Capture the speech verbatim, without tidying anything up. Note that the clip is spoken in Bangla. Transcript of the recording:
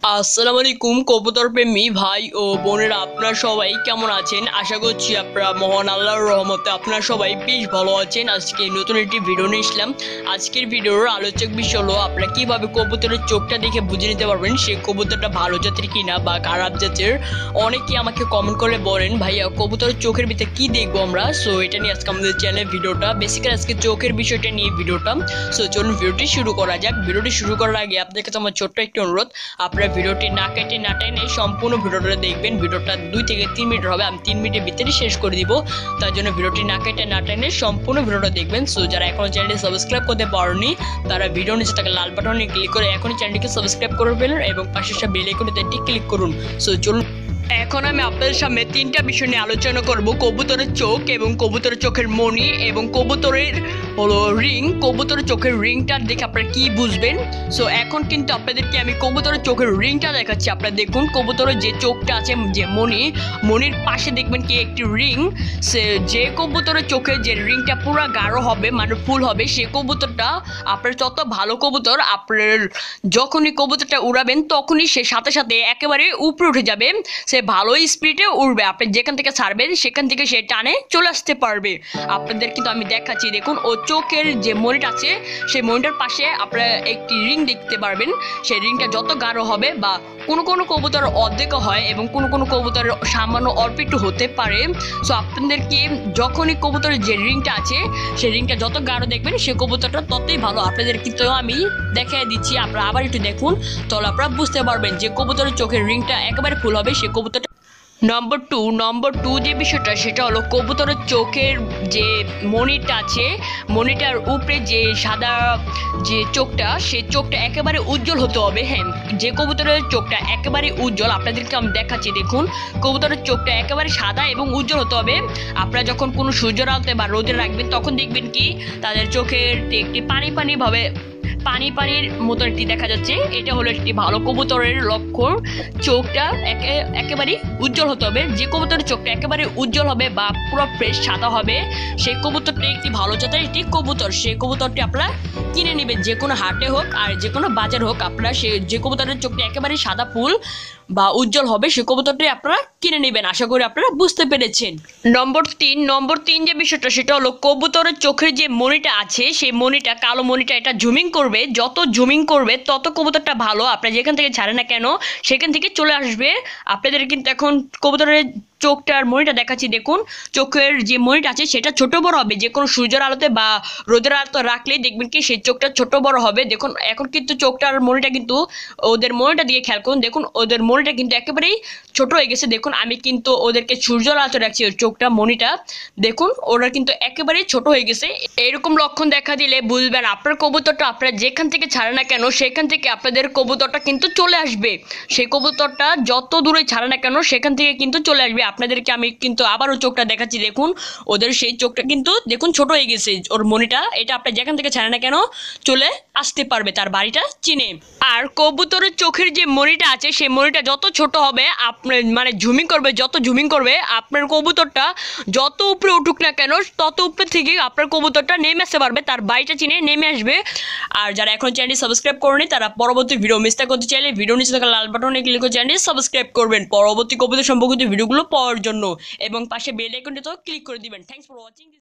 আসসালামু আলাইকুম কবুতর প্রেমী ভাই ও বোনেরা, আপনারা সবাই কেমন আছেন? আশা করছি আপনারা মহান আল্লাহর রহমতে আপনারা সবাই বেশ ভালো আছেন। আজকে নতুন একটি ভিডিও নিয়ে এসলাম। আজকের ভিডিওর আলোচক বিষয় হলো আপনারা কিভাবে কবুতরের চোখটা দেখে বুঝে নিতে পারবেন সে কবুতরটা ভালো জাতের কিনা বা খারাপ জাতের। অনেকে আমাকে কমেন্ট করে বলেন ভাইয়া কবুতরের চোখের ভিতরে কি দেখবো আমরা। সো এটা নিয়ে আজকে আমাদের চ্যানেলে ভিডিওটা, বেসিক্যালি আজকে চোখের বিষয়টা নিয়ে ভিডিওটা। সো চলুন ভিডিওটি শুরু করা যাক। ভিডিওটি শুরু করার আগে আপনাদের কাছে আমার ছোট্ট একটি অনুরোধ, আপনারা ভিডিওটি না কেটে না টেনে সম্পূর্ণ ভিডিওটা দেখবেন। ভিডিওটা দুই থেকে তিন মিনিট হবে, আমি তিন মিনিটের ভিতরে শেষ করে দিব। তার জন্য ভিডিওটি না কেটে না টেনে সম্পূর্ণ ভিডিওটা দেখবেন। সো যারা এখনো চ্যানেলটি সাবস্ক্রাইব করতে পারেনি তারা ভিডিও নিচে থাকা লাল বাটনে ক্লিক করে এখনই চ্যানেলটিকে সাবস্ক্রাইব করে ফেলুন এবং পাশের বেল আইকনটিতে ক্লিক করুন। সো চলুন এখন আমি আপনাদের সামনে তিনটা বিষয় নিয়ে আলোচনা করব, কবুতরের চোখ এবং কবুতরের চোখের মণি এবং কবুতরের হলো রিং। কবুতরের চোখের রিংটা দেখে আপনারা কি বুঝবেন। সো এখন কিন্তু আপনাদেরকে আমি কবুতরের চোখের রিংটা দেখাচ্ছি। আপনারা দেখুন কবুতরের যে চোখটা আছে, যে মণি, মণির পাশে দেখবেন কি একটি রিং। সে যে কবুতরের চোখে যে রিংটা পুরো গাঢ় হবে, মানে ফুল হবে, সে কবুতরটা আপনার যত ভালো কবুতর, আপনার যখনই কবুতরটা উড়াবেন তখনই সে সাথে সাথে একেবারে উপরে উঠে যাবে। সে ভালো স্পিডে উড়বে, আপনি যেখান থেকে ছাড়বেন সেখান থেকে সে টানে চলে আসতে পারবে। আপনাদের কিন্তু আমি দেখাচ্ছি, দেখুন ও চোখের যে মনিটা আছে সেই মনিটার পাশে আপনারা একটি রিং দেখতে পারবেন। সেই রিংটা যত গাঢ় হবে, বা কোনো কোনো কবুতর অর্ধেক হয় এবং কোনো কোনো কবুতরের সামান্য অল্প একটু হতে পারে। সো আপনাদেরকে যখনই কবুতরের যে রিংটা আছে সেই রিংটা যত গাঢ় দেখবেন সে কবুতরটা ততই ভালো। আপনাদের কিন্তু আমি দেখিয়ে দিচ্ছি, আপনারা আবার একটু দেখুন, তাহলে আপনারা বুঝতে পারবেন যে কবুতরের চোখের রিংটা একেবারে ফুল হবে সে কবুতর। নম্বর টু নম্বর টু যে বিষয়টা সেটা হলো কবুতরের চোখের যে মনিটা আছে, মনিটার উপরে যে সাদা যে চোখটা, সেই চোখটা একেবারে উজ্জ্বল হতে হবে। হ্যাঁ, যে কবুতরের চোখটা একেবারে উজ্জ্বল, আপনাদেরকে আমি দেখাচ্ছি, দেখুন কবুতরের চোখটা একেবারে সাদা এবং উজ্জ্বল হতে হবে। আপনারা যখন কোনো সূর্যের আলোতে বা রোদে রাখবেন তখন দেখবেন কি তাদের চোখের একটি পানি পানি ভাবে পানি পানির মতো একটি দেখা যাচ্ছে। এটা হলো একটি ভালো কবুতরের লক্ষণ। চোখটা একে একেবারে উজ্জ্বল হতে হবে। যে কবুতরের চোখটা একেবারে উজ্জ্বল হবে বা পুরো ফ্রেশ সাদা হবে সেই কবুতরটি একটি ভালো জাতের একটি কবুতর। সেই কবুতরটি আপনারা কিনে নেবেন, যে কোনো হাটে হোক আর যে কোনো বাজার হোক। আপনারা সে যে কবুতরের চোখটি একেবারে সাদা ফুল বা উজ্জ্বল হবে সে কবুতরটি আপনারা কিনে নেবেন। আশা করি আপনারা বুঝতে পেরেছেন। নম্বর তিন নম্বর তিন যে বিষয়টা সেটা হলো কবুতরের চোখের যে মনিটা আছে সেই মনিটা, কালো মনিটা, এটা জুমিং করবে। যত জুমিং করবে তত কবুতরটা ভালো। আপনারা যেখান থেকে ছাড়েন না কেন সেখান থেকে চলে আসবে। আপনাদের কিন্তু এখন কবুতরের চোখটার মনিটা দেখাচ্ছি, দেখুন চোখের যে মনিটা আছে সেটা ছোট বড় হবে। যে কোনো সূর্যের আলোতে বা রোদের আলোতে রাখলেই দেখবেন কি সেই চোখটা ছোট বড় হবে। দেখুন এখন কিন্তু চোখটার মনিটা কিন্তু ওদের মনিটা দিয়ে খেয়াল করুন, দেখুন ওদের মনিটা কিন্তু একেবারেই ছোট হয়ে গেছে। দেখুন আমি কিন্তু ওদেরকে সূর্যের আলোতে রাখছি, ওর চোখটা মনিটা দেখুন ওরা কিন্তু একেবারেই ছোট হয়ে গেছে। এরকম লক্ষণ দেখা দিলে বুঝবেন আপনার কবুতরটা আপনারা যেখান থেকে ছাড়ে না কেন সেখান থেকে আপনাদের কবুতরটা কিন্তু চলে আসবে। সেই কবুতরটা যত দূরে ছাড়ে না কেন সেখান থেকে কিন্তু চলে আসবে। আপনাদেরকে আমি কিন্তু আবারও চোখটা দেখাচ্ছি, দেখুন ওদের সেই চোখটা কিন্তু দেখুন ছোট হয়ে গেছে ওর মনিটা। এটা আপনি যেখান থেকে ছাড়ে না কেন চলে আসতে পারবে, তার বাড়িটা চিনে। আর কবুতরের চোখের যে মনিটা আছে সেই মনিটা যত ছোট হবে, আপনার মানে ঝুমিং করবে, যত ঝুমিং করবে আপনার কবুতরটা যত উপরে উঠুক না কেন তত উপরে থেকে আপনার কবুতরটা নেমে আসতে পারবে, তার বাড়িটা চিনে নেমে আসবে। আর যারা এখন চ্যানেলটি সাবস্ক্রাইব করেনি তারা পরবর্তী ভিডিও মিস করতে চাইলে ভিডিও নিচে থাকা লাল বাটনে ক্লিক করে চ্যানেলটি সাবস্ক্রাইব করবেন পরবর্তী কবুতর সম্পর্কিত ভিডিওগুলো পাওয়ার জন্য, এবং পাশে বেল আইকনটিতেও ক্লিক করে দিবেন। Thanks for watching.